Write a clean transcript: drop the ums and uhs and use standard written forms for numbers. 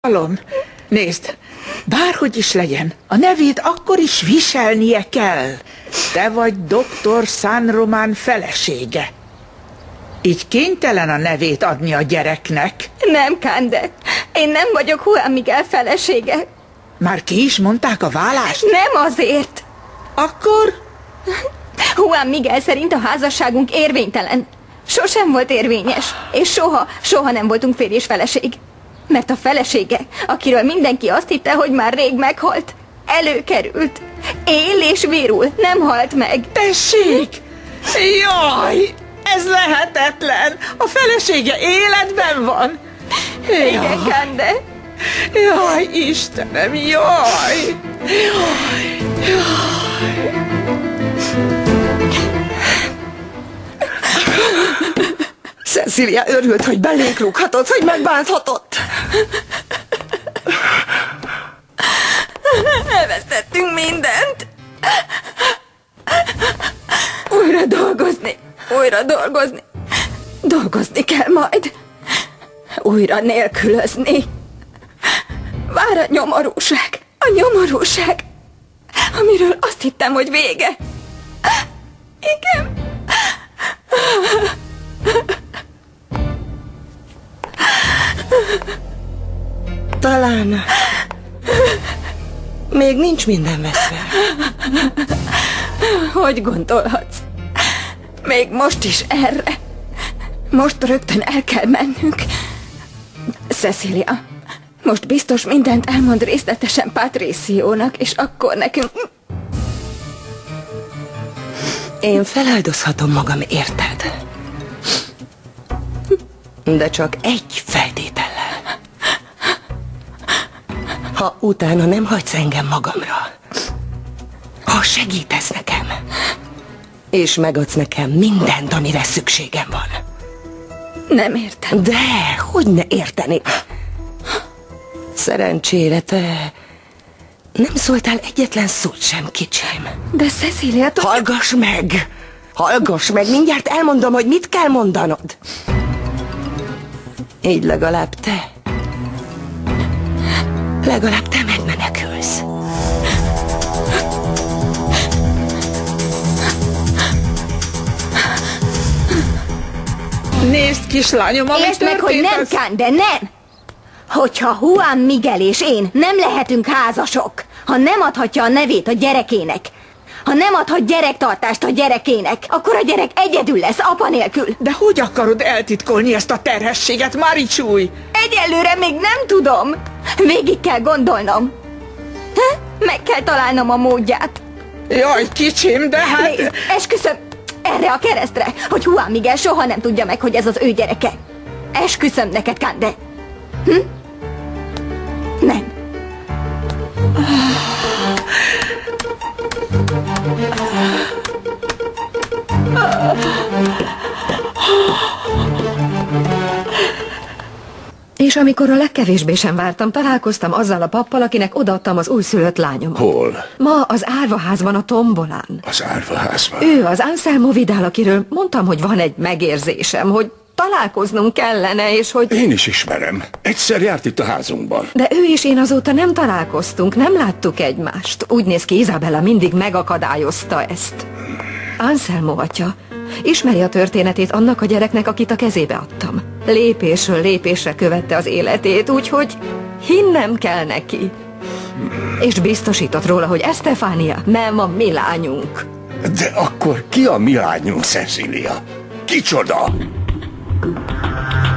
Hallom, nézd, bárhogy is legyen, a nevét akkor is viselnie kell. Te vagy dr. San Román felesége. Így kénytelen a nevét adni a gyereknek. Nem, Cande. Én nem vagyok Juan Miguel felesége. Már ki is mondták a vállást? Nem azért. Akkor? Juan Miguel szerint a házasságunk érvénytelen. Sosem volt érvényes. És soha nem voltunk férj és feleség. Mert a felesége, akiről mindenki azt hitte, hogy már rég meghalt, előkerült. Él és virul, nem halt meg. Tessék! Jaj! Ez lehetetlen! A felesége életben van! Igen, Cande. Jaj, Istenem, jaj! Jaj! Jaj! Cecilia örült, hogy belénk rúghatott, hogy megbánthatott. Elvesztettünk mindent. Újra dolgozni. Dolgozni kell majd. Újra nélkülözni. Vár a nyomorúság, amiről azt hittem, hogy vége. Igen. Talán még nincs minden veszve. Hogy gondolhatsz? Még most is erre. Most rögtön el kell mennünk. Cecilia, most biztos mindent elmond részletesen Patriciónak, és akkor nekünk... Én feláldozhatom magam, érted? De csak egy feltétellel. Ha utána nem hagysz engem magamra, ha segítesz nekem, és megadsz nekem mindent, amire szükségem van. Nem értem. De, hogy ne értenék? Szerencsére te nem szóltál egyetlen szót sem, kicsim. De Cecilia... Hallgass meg, mindjárt elmondom, hogy mit kell mondanod. Így legalább te megmenekülsz. Nézd, kislányom, ami Értsd meg, hogy nem, Cande, nem! Hogyha Juan Miguel és én nem lehetünk házasok, ha nem adhatja a nevét a gyerekének, ha nem adhat gyerektartást a gyerekének, akkor a gyerek egyedül lesz, apa nélkül. De hogy akarod eltitkolni ezt a terhességet, Maricsúj? Egyelőre még nem tudom. Végig kell gondolnom. Meg kell találnom a módját. Jaj, kicsim, de hát... Nézd, esküszöm erre a keresztre, hogy Juan Miguel soha nem tudja meg, hogy ez az ő gyereke. Esküszöm neked, Cande. Nem. És amikor a legkevésbé sem vártam, találkoztam azzal a pappal, akinek odaadtam az újszülött lányomat. Hol? Ma az árvaházban, a tombolán. Az árvaházban? Ő az Anselmo Vidal, akiről mondtam, hogy van egy megérzésem, hogy találkoznunk kellene, és hogy... Én is ismerem. Egyszer járt itt a házunkban. De ő és én azóta nem találkoztunk, nem láttuk egymást. Úgy néz ki, Isabella mindig megakadályozta ezt. Anselmo atya ismeri a történetét annak a gyereknek, akit a kezébe adtam. Lépésről lépésre követte az életét, úgyhogy hinnem kell neki. És biztosított róla, hogy Estefania nem a mi lányunk. De akkor ki a mi lányunk, Cecilia? Kicsoda?